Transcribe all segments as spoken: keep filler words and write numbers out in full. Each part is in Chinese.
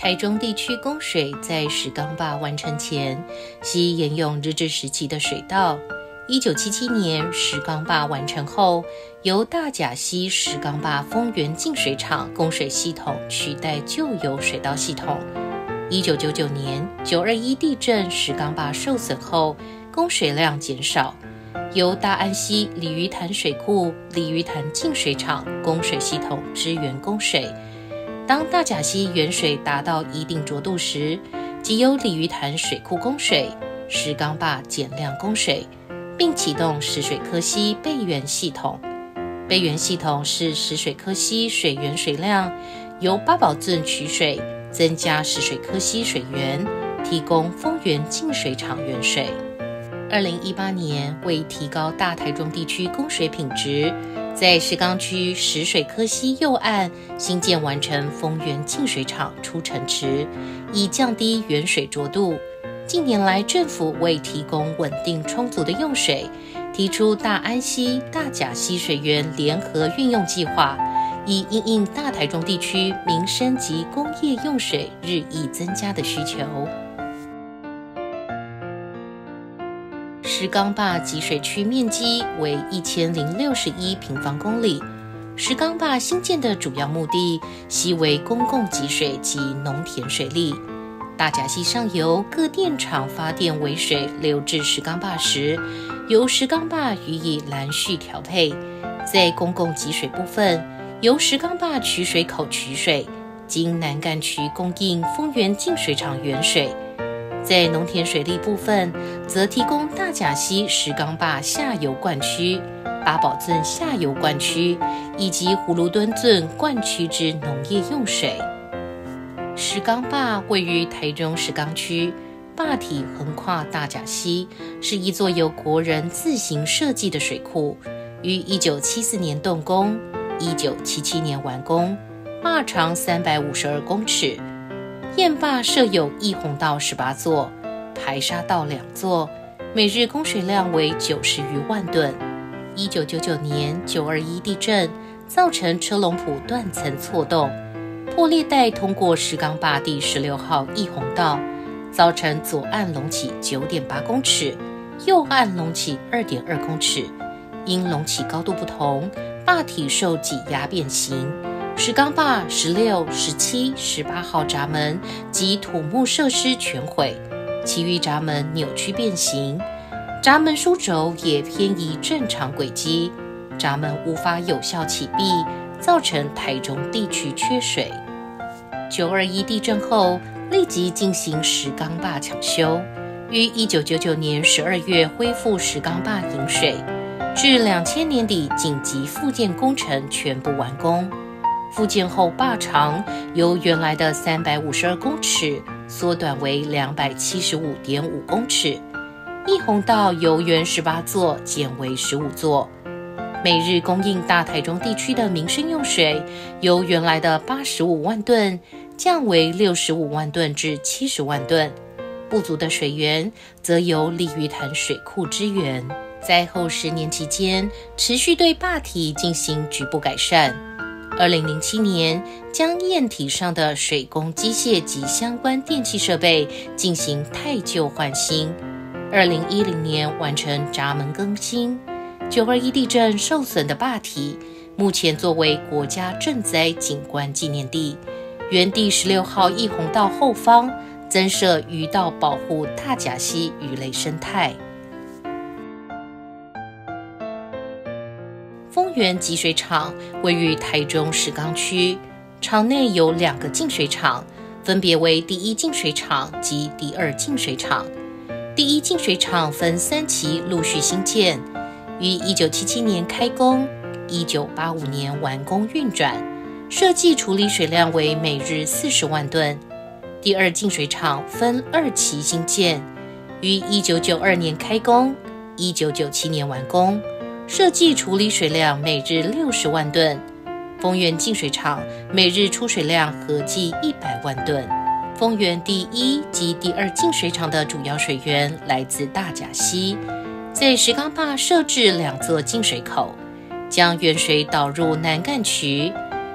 台中地区供水在石冈坝完成前，系沿用日治时期的水道。一九七七年石冈坝完成后，由大甲溪石冈坝丰原净水厂供水系统取代旧有水道系统。一九九九年九二一地震石冈坝受损后，供水量减少，由大安溪鲤鱼潭水库鲤鱼潭净水厂供水系统支援供水。当大甲溪原水达到一定浊度时，即由鲤鱼潭水库供水，石冈坝减量供水，并启动石水科溪备源系统。备源系统是石水科溪水源水量由八宝圳取水，增加石水科溪水源，提供丰原净水厂原水。二零一八年，为提高大台中地区供水品质，在石冈区石水科溪右岸新建完成丰原净水厂出城池，以降低原水浊度。近年来，政府为提供稳定充足的用水，提出大安溪、大甲溪水源联合运用计划，以因应大台中地区民生及工业用水日益增加的需求。石冈坝集水区面积为一千零六十一平方公里。石冈坝新建的主要目的系为公共集水及农田水利。大甲溪上游各电厂发电为水流至石冈坝时，由石冈坝予以拦蓄调配。在公共集水部分，由石冈坝取水口取水，经南干区供应丰原净水厂原水。在农田水利部分，则提供大甲溪石冈坝下游灌区、八宝圳下游灌区以及葫芦墩圳灌区之农业用水。石冈坝位于台中石冈区，坝体横跨大甲溪，是一座由国人自行设计的水库，于一九七四年动工，一九七七年完工，坝长三百五十二公尺。堰坝设有溢洪道十八座，排沙道两座，每日供水量为九十余万吨。一九九九年九二一地震造成车龙埔断层错动，破裂带通过石冈坝第十六号溢洪道，造成左岸隆起 九点八公尺，右岸隆起 二点二公尺。因隆起高度不同，坝体受挤压变形。石冈坝十六、十七、十八号闸门及土木设施全毁，其余闸门扭曲变形，闸门枢轴也偏移正常轨迹，闸门无法有效启闭，造成台中地区缺水。九二一地震后，立即进行石冈坝抢修，于一九九九年十二月恢复石冈坝引水，至两千年底紧急复建工程全部完工。复建后，坝长由原来的三百五十二公尺缩短为两百七十五点五公尺，溢洪道由原十八座减为十五座，每日供应大台中地区的民生用水由原来的八十五万吨降为六十五万吨至七十万吨，不足的水源则由鲤鱼潭水库支援。灾后十年期间，持续对坝体进行局部改善。二零零七年，将堰体上的水工机械及相关电气设备进行汰旧换新。二零一零年完成闸门更新。九二一地震受损的坝体，目前作为国家震灾景观纪念地。原第十六号溢洪道后方增设鱼道，保护大甲溪鱼类生态。丰原集水厂位于台中石冈区，厂内有两个净水厂，分别为第一净水厂及第二净水厂。第一净水厂分三期陆续兴建，于一九七七年开工，一九八五年完工运转，设计处理水量为每日四十万吨。第二净水厂分二期兴建，于一九九二年开工，一九九七年完工，设计处理水量每日六十万吨。丰原净水厂每日出水量合计一百万吨。丰原第一及第二净水厂的主要水源来自大甲溪，在石冈坝设置两座净水口，将原水导入南干渠。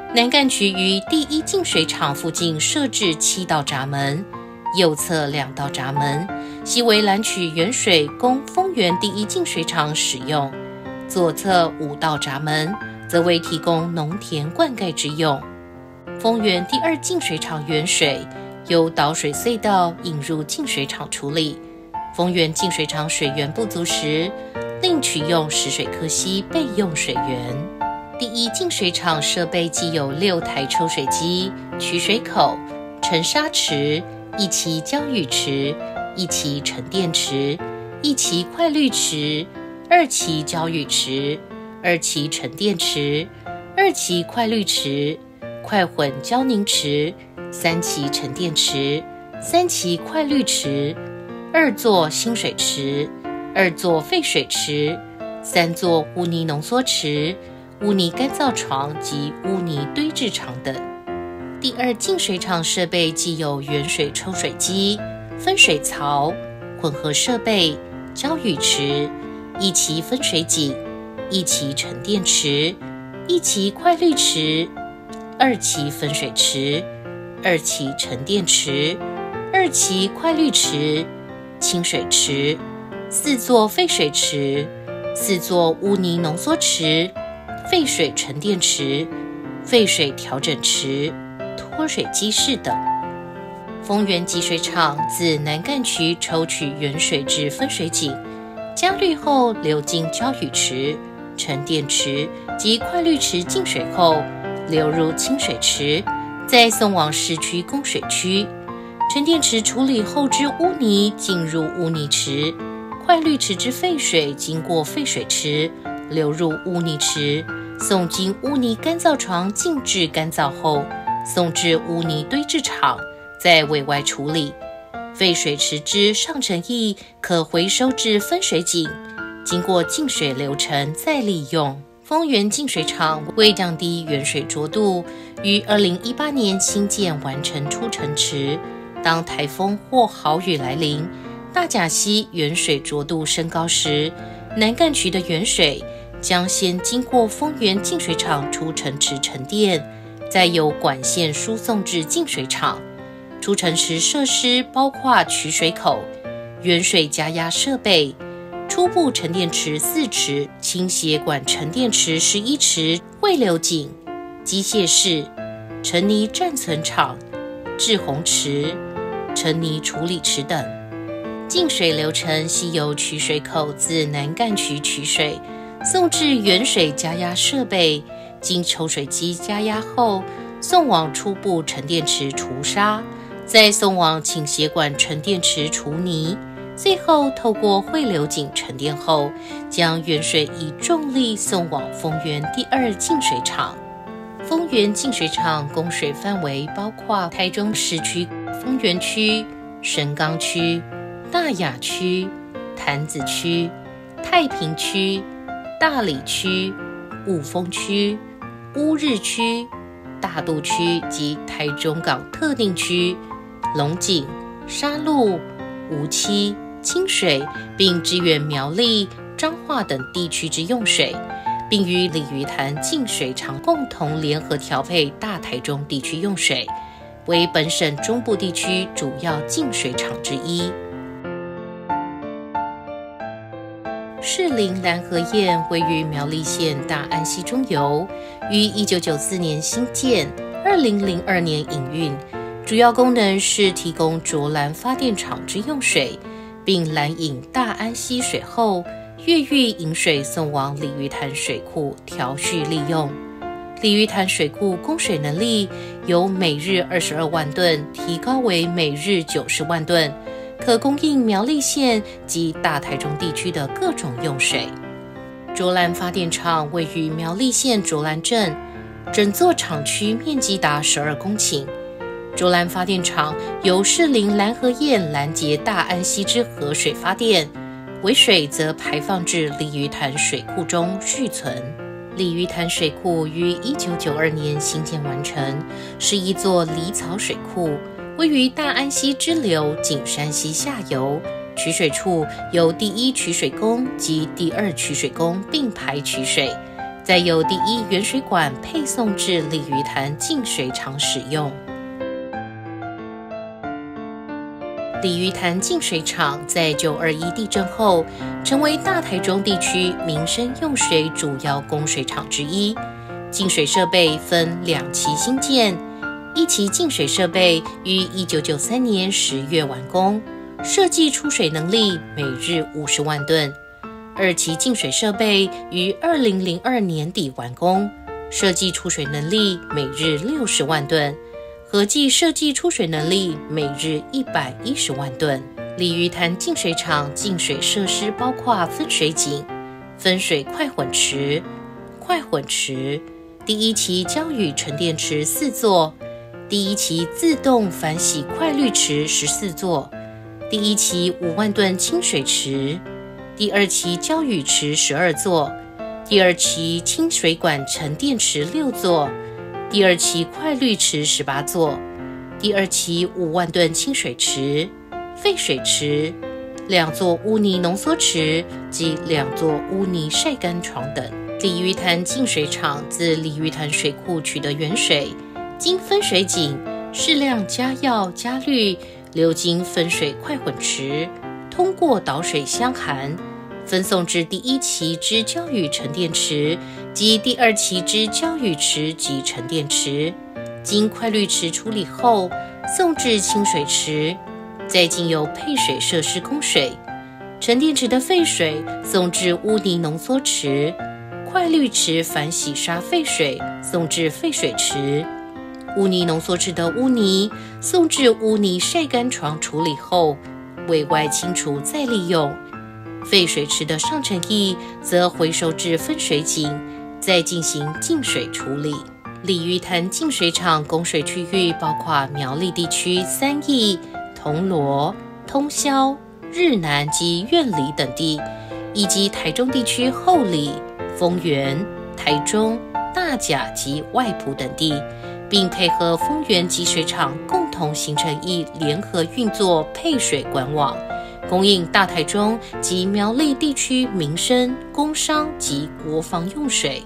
南干渠于第一净水厂附近设置七道闸门，右侧两道闸门，西为拦取原水供丰原第一净水厂使用，左侧五道闸门则为提供农田灌溉之用。丰原第二净水厂原水由导水隧道引入净水厂处理，丰原净水厂水源不足时，另取用石水科溪备用水源。第一净水厂设备既有六台抽水机、取水口、沉沙池、一期浇雨池、一期沉淀池、一期快滤池、二期浇雨池、二期沉淀池、二期快滤池、快混胶凝池、三期沉淀池、三期快滤池、二座新水池、二座废水池、三座污泥浓缩池、污泥干燥床及污泥堆置场等。第二净水厂设备既有原水抽水机、分水槽、混合设备、浇雨池、一期分水井、一期沉淀池、一期快滤池、二期分水池、二期沉淀池、二期快滤池、清水池、四座废水池、四座污泥浓缩池、废水沉淀池、废水调整池、脱水机室等。丰原集水厂自南干渠抽取原水至分水井，加滤后流进浇雨池、沉淀池及快滤池净水后，流入清水池，再送往市区供水区。沉淀池处理后之污泥进入污泥池，快滤池之废水经过废水池，流入污泥池，送经污泥干燥床静置干燥后，送至污泥堆置场，再委外处理。废水池之上层液可回收至分水井，经过净水流程再利用。丰原净水厂为降低原水浊度，于二零一八年新建完成出城池。当台风或豪雨来临，大甲溪原水浊度升高时，南干渠的原水将先经过丰原净水厂出城池沉淀，再由管线输送至净水厂。出城池设施包括取水口、原水加压设备、初步沉淀池四池、倾斜管沉淀池十一池、汇流井、机械室、沉泥暂存场、制洪池、沉泥处理池等。净水流程系由取水口自南干渠取水，送至原水加压设备，经抽水机加压后，送往初步沉淀池除沙，再送往倾斜管沉淀池除泥，最后透过汇流井沉淀后，将原水以重力送往丰原第二净水厂。丰原净水厂供水范围包括台中市区、丰原区、神冈区、大雅区、潭子区、太平区、大里区、雾峰区、乌日区、大肚区及台中港特定区、龙井、沙鹿、梧栖、清水，并支援苗栗、彰化等地区之用水，并与鲤鱼潭净水厂共同联合调配大台中地区用水，为本省中部地区主要净水厂之一。士林蓝河堰位于苗栗县大安溪中游，于一九九四年兴建，二零零二年营运，主要功能是提供卓兰发电厂之用水，并拦引大安溪水后，越狱引水送往鲤鱼潭水库调蓄利用。鲤鱼潭水库供水能力由每日二十二万吨提高为每日九十万吨，可供应苗栗县及大台中地区的各种用水。卓兰发电厂位于苗栗县卓兰镇，整座厂区面积达十二公顷。卓兰发电厂由士林蓝河堰拦截大安溪之河水发电，尾水则排放至鲤鱼潭水库中蓄存。鲤鱼潭水库于一九九二年兴建完成，是一座离槽水库，位于大安溪支流景山溪下游，取水处由第一取水宫及第二取水宫并排取水， 再由第一原水管配送至鲤鱼潭净水厂使用。鲤鱼潭净水厂在九二一地震后，成为大台中地区民生用水主要供水厂之一。净水设备分两期兴建，一期净水设备于一九九三年十月完工，设计出水能力每日五十万吨；二期净水设备于二零零二年底完工，设计出水能力每日六十万吨。合计设计出水能力每日一百一十万吨。鲤鱼潭净水厂净水设施包括分水井、分水快混池、快混池、第一期胶雨沉淀池四座、第一期自动反洗快滤池十四座、第一期五万吨清水池、第二期胶雨池十二座、第二期清水管沉淀池六座、第二期快滤池十八座，第二期五万吨清水池、废水池、两座污泥浓缩池及两座污泥晒干床等。鲤鱼潭净水厂自鲤鱼潭水库取得原水，经分水井适量加药加氯，流经分水快混池，通过导水箱涵，分送至第一期之胶雨沉淀池及第二期之胶雨池及沉淀池，经快滤池处理后送至清水池，再经由配水设施供水。沉淀池的废水送至污泥浓缩池，快滤池反洗刷废水送至废水池，污泥浓缩池的污泥送至污泥晒干床处理后委外清除再利用。废水池的上沉液则回收至分水井，再进行净水处理。鲤鱼潭净水厂供水区域包括苗栗地区三义、铜锣、通霄、日南及苑里等地，以及台中地区后里、丰原、台中、大甲及外埔等地，并配合丰原集水厂共同形成一联合运作配水管网，供应大台中及苗栗地区民生、工商及国防用水。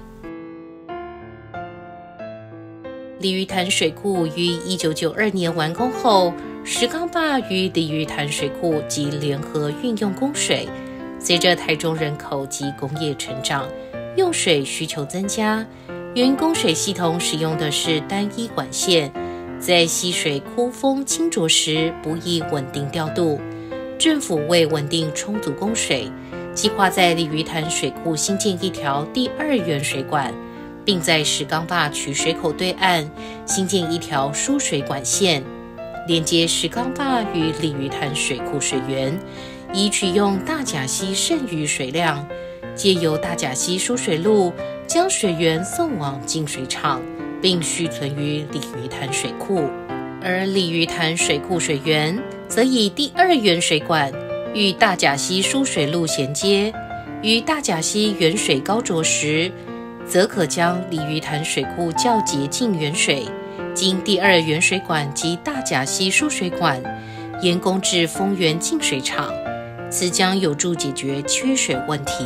鲤鱼潭水库于一九九二年完工后，石冈坝与鲤鱼潭水库及联合运用供水。随着台中人口及工业成长，用水需求增加，原供水系统使用的是单一管线，在溪水枯风清浊时不易稳定调度。政府为稳定充足供水，计划在鲤鱼潭水库新建一条第二原水管，并在石冈坝取水口对岸新建一条输水管线，连接石冈坝与鲤鱼潭水库水源，以取用大甲溪剩余水量，借由大甲溪输水路将水源送往净水厂，并蓄存于鲤鱼潭水库。而鲤鱼潭水库水源则以第二原水管与大甲溪输水路衔接，于大甲溪原水高浊时，则可将鲤鱼潭水库较洁净原水经第二原水管及大甲溪输水管沿供至丰原净水厂，此将有助解决缺水问题。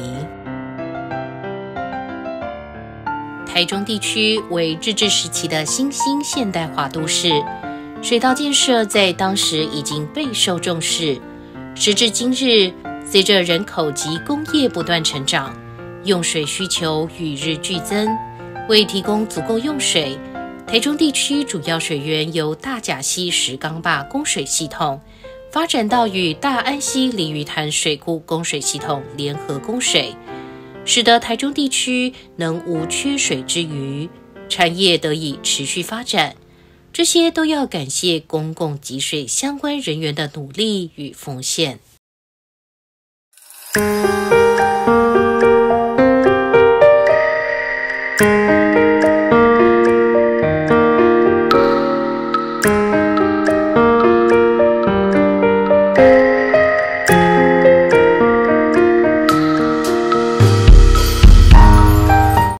台中地区为日治时期的新兴现代化都市，水道建设在当时已经备受重视。时至今日，随着人口及工业不断成长，用水需求与日俱增，为提供足够用水，台中地区主要水源由大甲溪石冈坝供水系统发展到与大安溪鲤鱼潭水库供水系统联合供水，使得台中地区能无缺水之虞，产业得以持续发展。这些都要感谢公共集水相关人员的努力与奉献。 Thank you.